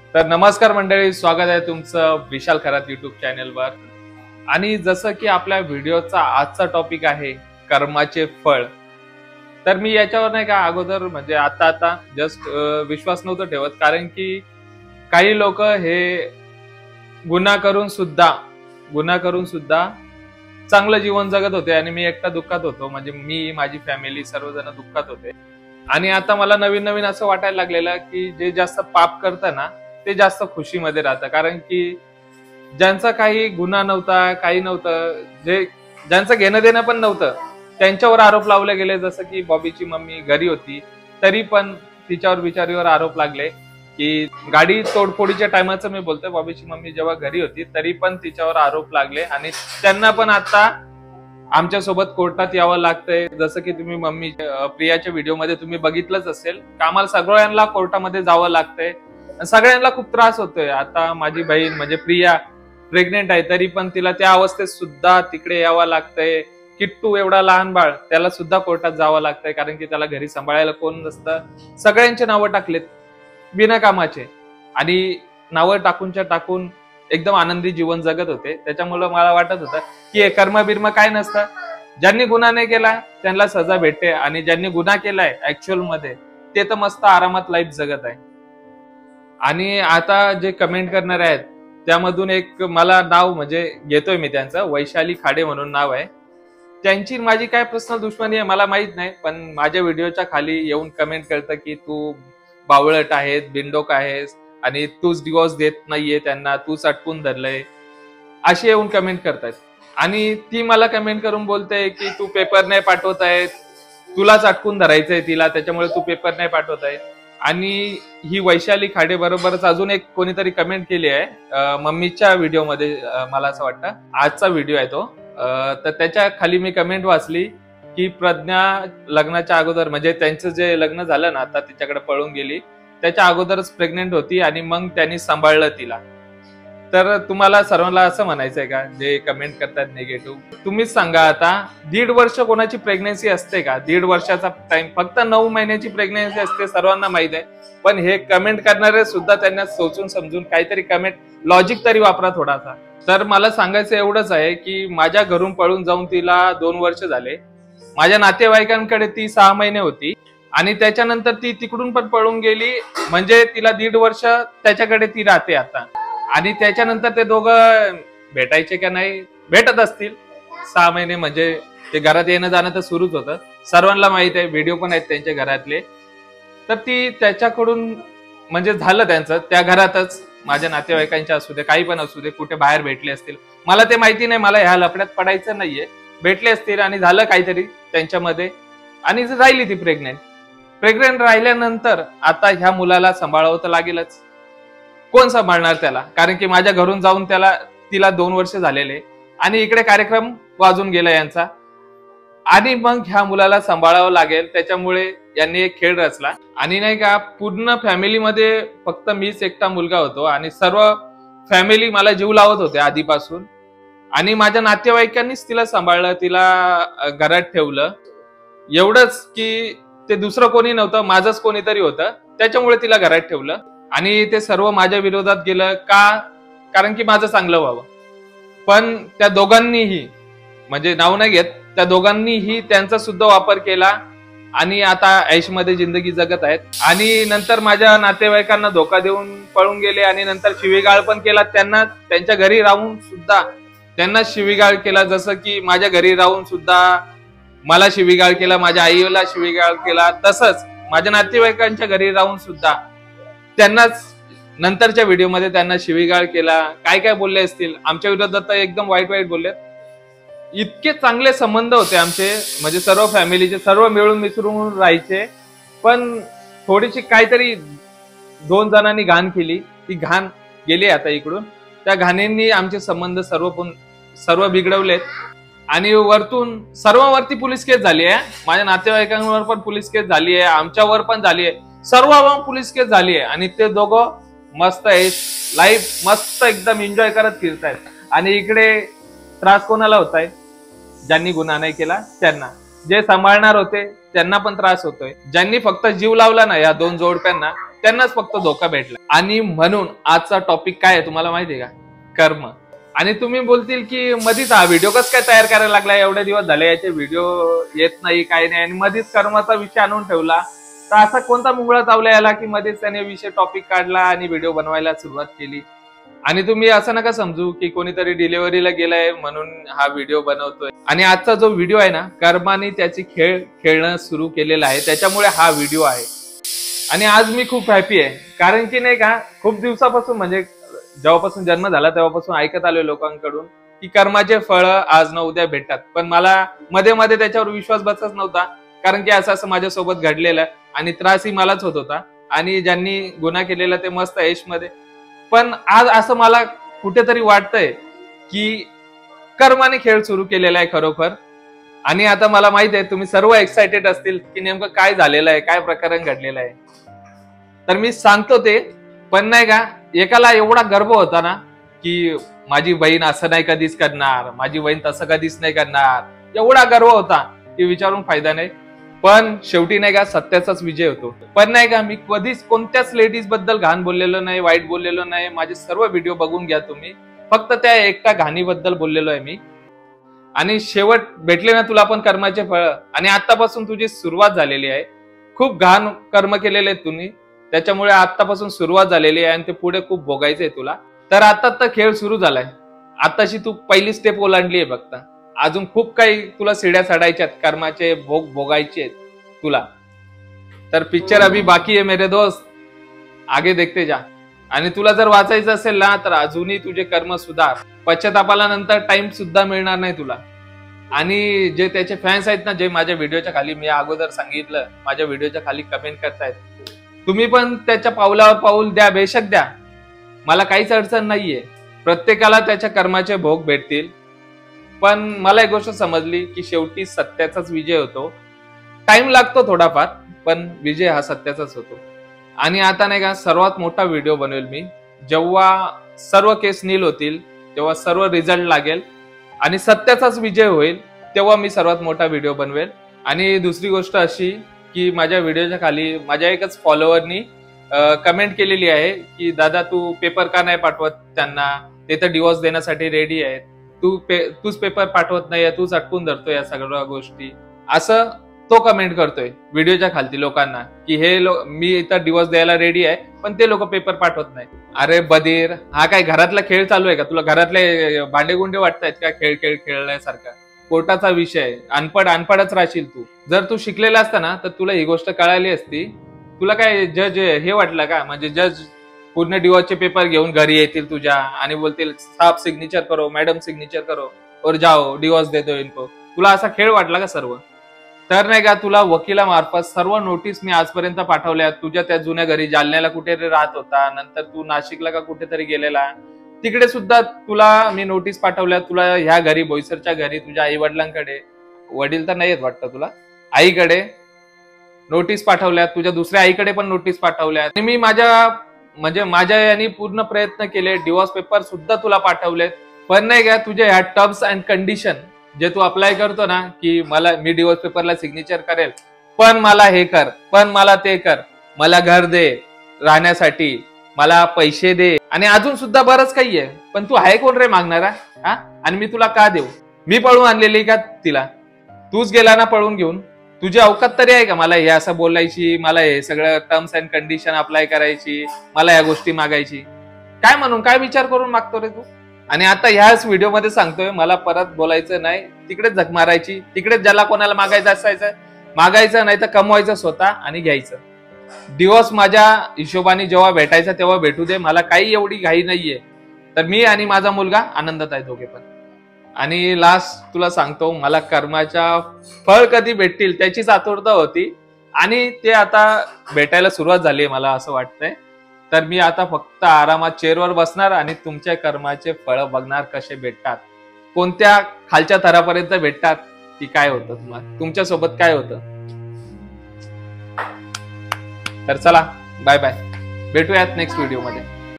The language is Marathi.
तर नमस्कार मंडळी, स्वागत आहे तुमचं विशाल खरात युट्यूब चॅनलवर। आणि जसं की आपल्या व्हिडिओचा आजचा टॉपिक आहे कर्माचे फळ। तर मी याच्यावर नाही का अगोदर म्हणजे आता जस्ट विश्वास नव्हतं ठेवत, कारण की काही लोक हे गुन्हा करून सुद्धा चांगलं जीवन जगत होते आणि मी एकटा दुःखात होतो। म्हणजे मी, माझी फॅमिली सर्वजण दुःखात होते। आणि आता मला नवीन नवीन असं वाटायला लागलेलं की जे जास्त पाप करतं ना ते जास्त खुशीमध्ये राहतं। कारण की ज्यांचा काही गुन्हा नव्हता, काही नव्हतं, ज्यांचं घेणं देणं पण नव्हतं, त्यांच्यावर आरोप लावले गेले। जसं की बॉबीची मम्मी घरी होती तरी पण तिच्यावर बिचारीवर आरोप लागले की गाडी तोडफोडीच्या टायमाचं मी बोलतोय, बॉबीची मम्मी जेव्हा घरी होती तरी पण तिच्यावर आरोप लागले आणि त्यांना पण आता आमच्या सोबत कोर्टात यावं लागतंय। जसं की तुम्ही मम्मी प्रियाच्या व्हिडिओ मध्ये तुम्ही बघितलंच असेल, आम्हाला सगळ्यांना कोर्टामध्ये जावं लागतंय, सगळ्यांना खूप त्रास होतोय। आता माझी बहीण म्हणजे प्रिया प्रेग्नेंट आहे तरी पण तिला त्या अवस्थेत सुद्धा तिकडे यावं लागतंय। किट्टू एवढा लहान बाळ, त्याला सुद्धा कोर्टात जावं लागतंय कारण की त्याला घरी सांभाळायला कोण नसतं। सगळ्यांचे नावं टाकलेत बिनकामाचे आणि नावं टाकून एकदम आनंदी जीवन जगत होते। त्याच्यामुळे मला वाटत होतं की हे कर्म बिर्म काय नसतं, ज्यांनी गुन्हा नाही केला त्यांना सजा भेटते आणि ज्यांनी गुन्हा केलाय ऍक्च्युअल मध्ये ते तर मस्त आरामात लाईफ जगत आहे। आणि आता जे कमेंट करणारे आहेत त्यामधून एक मला नाव म्हणजे घेतोय मी त्यांचं, वैशाली खाडे म्हणून नाव आहे। त्यांची माझी काय पर्सनल दुश्मनी आहे मला माहित नाही, पण माझ्या व्हिडिओच्या खाली येऊन कमेंट करतं की तू बावळट आहेस, बिंडोक आहेस आणि तूच डिवोर्स देत नाहीये त्यांना, तूच अटकून धरलंय, अशी येऊन कमेंट करतायत। आणि ती मला कमेंट करून बोलते की तू पेपर नाही पाठवत आहे, तुलाच अटकून धरायचंय तिला, त्याच्यामुळे तू पेपर नाही पाठवत आहे। आणि ही वैशाली खाडे बरोबरच अजून एक कोणीतरी कमेंट केली आहे मम्मीच्या व्हिडिओमध्ये, मला असं वाटतं आजचा व्हिडिओ आहे तो। तर त्याच्या खाली मी कमेंट वाचली की प्रज्ञा लग्नाच्या अगोदर, म्हणजे त्यांचं जे लग्न झालं ना आता तिच्याकडे पळून गेली, त्याच्या अगोदरच प्रेग्नेंट होती आणि मग त्यांनी सांभाळलं तिला। तर तुम्हाला सर्वांना असं म्हणायचंय का जे कमेंट करतात निगेटिव्ह, तुम्हीच सांगा आता 1.5 वर्ष कोणाची प्रेग्नेन्सी असते का? 1.5 वर्षाचा टाइम, फक्त 9 महिन्याची प्रेग्नेन्सी असते, सर्वांना माहित आहे। पण हे कमेंट करणारे सुद्धा त्यांना सोचून समजून काहीतरी कमेंट लॉजिक तरी वापरा थोडासा। तर मला सांगायचं एवढंच आहे की माझ्या घरून पळून जाऊन तिला 2 वर्ष झाले, माझ्या नातेवाईकांकडे ती 6 महिने होती आणि त्याच्यानंतर ती तिकडून पण पळून गेली, म्हणजे तिला 1.5 वर्ष त्याच्याकडे ती राहते आता। आणि त्याच्यानंतर ते दोघं भेटायचे का नाही, भेटत असतील 6 महिने, म्हणजे ते घरात येणं जाणं तर सुरूच होतं, सर्वांना माहित आहे, व्हिडिओ पण आहेत त्यांच्या घरातले। तर ती त्याच्याकडून म्हणजे झालं त्यांचं त्या घरातच, माझ्या नातेवाईकांच्या असू दे काही पण असू दे, कुठे बाहेर भेटले असतील, मला ते माहिती नाही, मला ह्या लफड्यात पडायचं नाहीये, भेटले असतील आणि झालं काहीतरी त्यांच्यामध्ये आणि राहिली ती प्रेग्नेंट राहिल्यानंतर आता ह्या मुलाला सांभाळावं तर लागेलच, कोण सांभाळणार त्याला? कारण की माझ्या घरून जाऊन तिला 2 वर्ष झालेले आणि इकडे कार्यक्रम वाजून गेला यांचा, आणि मग ह्या मुलाला सांभाळावं लागेल। त्याच्यामुळे यांनी एक खेळ रचला आणि नाही का पूर्ण फॅमिलीमध्ये फक्त मीच एकटा मुलगा होतो आणि सर्व फॅमिली मला जीव लावत होते आधीपासून, आणि माझ्या नातेवाईकांनीच तिला सांभाळलं, तिला घरात ठेवलं। एवढंच की ते दुसरं कोणी नव्हतं, माझंच कोणीतरी होतं, त्याच्यामुळे तिला घरात ठेवलं। आणि ते सर्व माझ्या विरोधात गेलं का? कारण की माझं चांगलं व्हावं। पण त्या दोघांनीही, म्हणजे नाव नाही घेत, त्या दोघांनीही त्यांचा सुद्धा वापर केला आणि आता ऐशमध्ये जिंदगी जगत आहेत। आणि नंतर माझ्या नातेवाईकांना धोका देऊन पळून गेले आणि नंतर शिवीगाळ पण केला त्यांना, त्यांच्या घरी राहून सुद्धा त्यांना शिवीगाळ केला। जसं की माझ्या घरी राहून सुद्धा मला शिवीगाळ केला, माझ्या आईला शिवीगाळ केला, तसंच माझ्या नातेवाईकांच्या घरी राहून सुद्धा त्यांनाच नंतरच्या व्हिडिओमध्ये त्यांना शिवीगाळ केला, काय काय बोलले असतील आमच्या विरोधात, तर एकदम वाईट बोलले। इतके चांगले संबंध होते आमचे, म्हणजे सर्व फॅमिलीचे, सर्व मिळून मिसळून राहायचे, पण थोडीशी काहीतरी 2 जणांनी घाण केली, ती घाण गेली आता इकडून, त्या घाणींनी आमचे संबंध सर्व बिघडवलेत। आणि वरतून सर्वांवरती पोलीस केस झाली आहे, माझ्या नातेवाईकांवर पण पोलीस केस झाली आहे, आमच्यावर पण झाली आहे, सर्वांवर पोलीस केस झाली आहे। आणि ते दोघं मस्त आहे, लाईफ मस्त एकदम एन्जॉय करत फिरतायत। आणि इकडे त्रास कोणाला होत आहे? ज्यांनी गुन्हा नाही केला त्यांना, जे सांभाळणार होते त्यांना पण त्रास होतोय, ज्यांनी फक्त जीव लावला ना या 2 जोडप्यांना त्यांनाच फक्त धोका भेटला. आणि म्हणून आजचा टॉपिक काय आहे तुम्हाला माहितीये का? कर्म. आणि तुम्ही बोलतील की मधीच हा व्हिडिओ कसं काय तयार करायला लागला, एवढे दिवस झाले याचे व्हिडिओ येत नाही काही नाही आणि मधीच कर्माचा विषय आणून ठेवला. तर असा कोणता मुंगळा चावला याला की मध्येच त्याने विषय टॉपिक काढला आणि व्हिडिओ बनवायला सुरुवात केली. आणि तुम्ही असं नका समजू की कोणीतरी डिलिव्हरीला गेलाय म्हणून हा व्हिडिओ बनवतोय. आणि आजचा जो व्हिडिओ आहे ना, कर्माने त्याची खेळणं सुरू केलेला आहे, त्याच्यामुळे हा व्हिडिओ आहे. आणि आज मी खूप हॅपी आहे, कारण की नाही का, खूप दिवसापासून म्हणजे जेव्हापासून जन्म झाला तेव्हापासून ऐकत आलोय लोकांकडून की कर्माचे फळ आज ना उद्या भेटतात. पण मला मध्ये मध्ये त्याच्यावर विश्वास बसत नव्हता, कारण की असं माझ्यासोबत घडलेलं आणि त्रासही मलाच होत होता. आणि ज्यांनी गुन्हा केलेला ते मस्त यशमध्ये. पण आज असं मला कुठेतरी वाटतंय की कर्माने खेळ सुरू केलेला आहे खरोखर. आणि आता मला माहित आहे तुम्ही सर्व एक्साइटेड असतील की नेमकं काय झालेलं आहे, काय प्रकरण घडलेलं आहे. तर मी सांगतो ते. पण नाही का, एकाला एवढा गर्व होता ना की माझी बहीण असं नाही कधीच करणार, माझी बहीण तसं कधीच नाही करणार, एवढा गर्व होता की विचारून फायदा नाही. पण शेवटी नाही का सत्याचाच विजय होतो. पण नाही का, मी कधीच कोणत्याच लेडीज बद्दल घाण बोललेलो नाही, वाईट बोललेलो नाही. माझे सर्व व्हिडिओ बघून घ्या तुम्ही. फक्त त्या एकट्या घाणीबद्दल बोललेलो आहे मी. आणि शेवट भेटले ना तुला पण कर्माचे फळ. आणि आतापासून तुझी सुरुवात झालेली आहे. खूप घाण कर्म केलेले आहेत तुम्ही, त्याच्यामुळे आतापासून सुरुवात झालेली आहे आणि ते पुढे खूप भोगायचंय तुला. तर आता खेळ सुरू झालाय. आताशी तू पहिली स्टेप ओलांडली आहे फक्त. अजून खूप काही तुला सिड्या चढायच्यात, कर्माचे भोग भोगायचे तुला. तर पिक्चर अभी बाकी आहे मेरे दोस्त, आगे देखते जा. आणि तुला जर वाचायचं असेल ना तर अजूनही तुझे कर्म सुधार. पश्चातापाला नंतर टाइम सुद्धा मिळणार नाही तुला. आणि जे त्याचे फॅन्स आहेत ना, जे माझ्या व्हिडिओच्या खाली, मी अगोदर सांगितलं, माझ्या व्हिडिओच्या खाली कमेंट करतायत, तुम्ही पण त्याच्या पावलावर पाऊल द्या, बेशक द्या. मला काहीच अडचण नाहीये. प्रत्येकाला त्याच्या कर्माचे भोग भेटतील. पण मला एक गोष्ट समजली की शेवटी सत्याचाच विजय होतो. टाइम लागतो थोडाफार, पण विजय हा सत्याचाच होतो. आणि आता नाही का, सर्वात मोठा व्हिडिओ बनवेल मी जेव्हा सर्व केस नील होतील, तेव्हा सर्व रिझल्ट लागेल आणि सत्याचाच विजय होईल, तेव्हा मी सर्वात मोठा व्हिडिओ बनवेल. आणि दुसरी गोष्ट अशी की माझ्या व्हिडिओच्या खाली माझ्या एकच फॉलोअरनी कमेंट केलेली आहे की दादा तू पेपर का नाही पाठवत त्यांना, ते तर डिवोर्स देण्यासाठी रेडी आहेत, तूच पेपर पाठवत नाही, तूच अटकून धरतोय या सगळ्या गोष्टी, असं तो कमेंट करतोय व्हिडिओच्या खालती लोकांना की मी इथं डिवोर्स द्यायला रेडी आहे पण ते लोक पेपर पाठवत नाही. अरे बधीर, हा काय घरातला खेळ चालू आहे का? तुला घरातले भांडे गुंडे वाटतायत का खेळ खेळण्यासारखा? कोर्टाचा विषय, अनपडच राहशील तू. जर तू शिकलेला असता ना तर तुला ही गोष्ट कळाली असती. तुला काय जज हे वाटलं का? म्हणजे जज पूर्ण डिवोर्सचे पेपर घेऊन घरी येतील तुझ्या आणि बोलतील साहब सिग्नेचर करो, मॅडम सिग्नेचर करो और जाओ, डिवोर्स दे दो इनको. तुला असा खेळ वाटला का सर्व? तर नाही का, तुला वकिलामार्फत सर्व नोटीस मी आजपर्यंत पाठवल्या. तुझ्या त्या जुन्या घरी जालन्याला कुठेतरी राहत होता, नंतर तू नाशिकला का कुठेतरी गेलेला, तिकडे सुद्धा तुला मी नोटीस पाठवल्या. तुला ह्या घरी, बोईसरच्या घरी, तुझ्या आई वडिलांकडे, वडील तर नाहीत वाटतं तुला, आईकडे नोटीस पाठवल्या. तुझ्या दुसऱ्या आईकडे पण नोटीस पाठवल्या. आणि मी माझ्या यांनी पूर्ण प्रयत्न केले. डिवोर्स पेपर सुद्धा तुला पाठवलेत. पण नाही का, तुझ्या ह्या टर्म्स अँड कंडिशन जे तू अप्लाय करतो ना की मी डिवोर्स पेपरला सिग्नेचर करेल, पण मला हे कर, पण मला ते कर, मला घर दे राहण्यासाठी, मला पैसे दे, आणि अजून सुद्धा बरंच काही आहे. पण तू आहे कोण रे मागणारा? हा, आणि मी तुला का देऊ? मी पळून आणलेली का तिला? तूच गेला ना पळून घेऊन. तुझी अवकात तरी आहे का मला हे असं बोलायची, मला हे सगळं टर्म्स अँड कंडिशन अप्लाय करायची, मला या गोष्टी मागायची? काय म्हणून, काय विचार करून मागतो रे तू? आणि आता ह्याच व्हिडिओमध्ये सांगतोय, मला परत बोलायचं नाही, तिकडेच झक मारायची, तिकडेच ज्याला कोणाला मागायचं असायचं मागायचं, नाही तर कमवायचं स्वतः आणि घ्यायचं. डिवोर्स माझ्या हिशोबाने जेव्हा भेटायचा तेव्हा भेटू दे, मला काही एवढी घाई नाहीये. तर मी आणि माझा मुलगा आनंदात आहे दोघे पण. आणि लास्ट तुला सांगतो, मला कर्माच्या फळ कधी भेटतील त्याचीच आतुरता होती आणि ते आता भेटायला सुरुवात झाली आहे मला असं वाटतंय. तर मी आता फक्त आरामात चेअरवर बसणार आणि तुमच्या कर्माचे फळ बघणार कसे भेटतात, कोणत्या खालच्या थरापर्यंत भेटतात, की काय होतं तुम्हाला, तुमच्यासोबत काय होतं. तर चला, बाय बाय, भेटूयात नेक्स्ट व्हिडिओ मध्ये.